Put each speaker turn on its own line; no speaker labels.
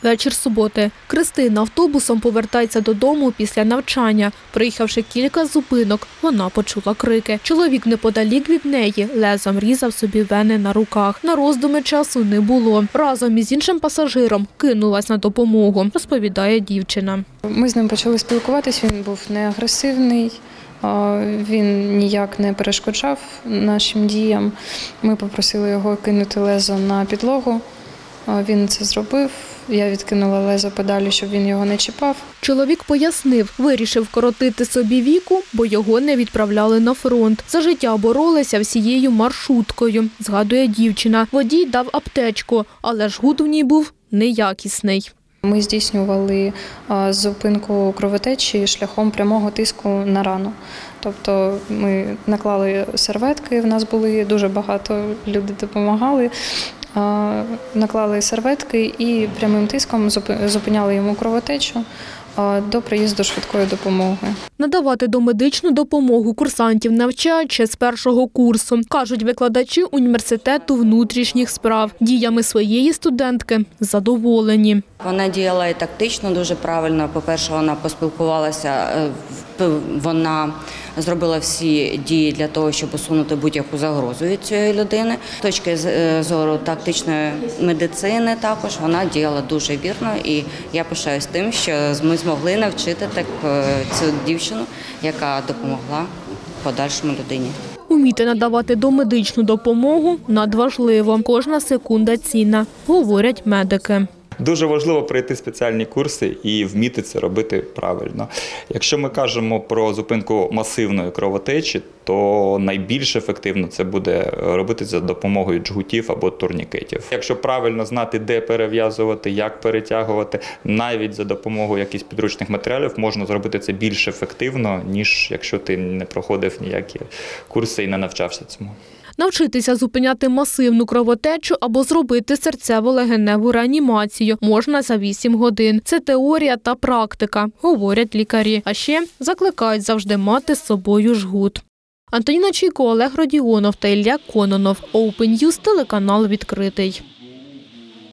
Вечір суботи. Кристина автобусом повертається додому після навчання. Приїхавши кілька зупинок, вона почула крики. Чоловік неподалік від неї лезом різав собі вени на руках. На роздуми часу не було. Разом із іншим пасажиром кинулась на допомогу, розповідає дівчина.
Ми з ним почали спілкуватись, він був не агресивний. Він ніяк не перешкоджав нашим діям. Ми попросили його кинути лезо на підлогу. Він це зробив. Я відкинула лезо подалі, щоб він його не чіпав.
Чоловік пояснив, вирішив коротити собі віку, бо його не відправляли на фронт. За життя боролися всією маршруткою, згадує дівчина. Водій дав аптечку, але жгут в ній був неякісний.
Ми здійснювали зупинку кровотечі шляхом прямого тиску на рану. Тобто ми наклали серветки, в нас були дуже багато, люди допомагали. Наклали серветки і прямим тиском зупиняли йому кровотечу до приїзду швидкої допомоги.
Надавати домедичну допомогу курсантів навчають ще з першого курсу, кажуть викладачі університету внутрішніх справ. Діями своєї студентки задоволені.
Вона діяла і тактично дуже правильно. По-перше, вона поспілкувалася, вона зробила всі дії для того, щоб усунути будь-яку загрозу від цієї людини. З точки зору тактичної медицини також вона діяла дуже вірно. І я пишаюсь тим, що ми змогли навчити цю дівчину, яка допомогла подальшому людині.
Уміти надавати домедичну допомогу надважливо. Кожна секунда цінна, говорять медики.
Дуже важливо пройти спеціальні курси і вміти це робити правильно. Якщо ми кажемо про зупинку масивної кровотечі, то найбільш ефективно це буде робити за допомогою джгутів або турнікетів. Якщо правильно знати, де перев'язувати, як перетягувати, навіть за допомогою якихось підручних матеріалів можна зробити це більш ефективно, ніж якщо ти не проходив ніякі курси і не навчався цьому.
Навчитися зупиняти масивну кровотечу або зробити серцево-легеневу реанімацію можна за 8 годин. Це теорія та практика, говорять лікарі. А ще закликають завжди мати з собою жгут. Антоніна Чайко, Олег Родіонов та Ілля Кононов. Open News, телеканал «Відкритий».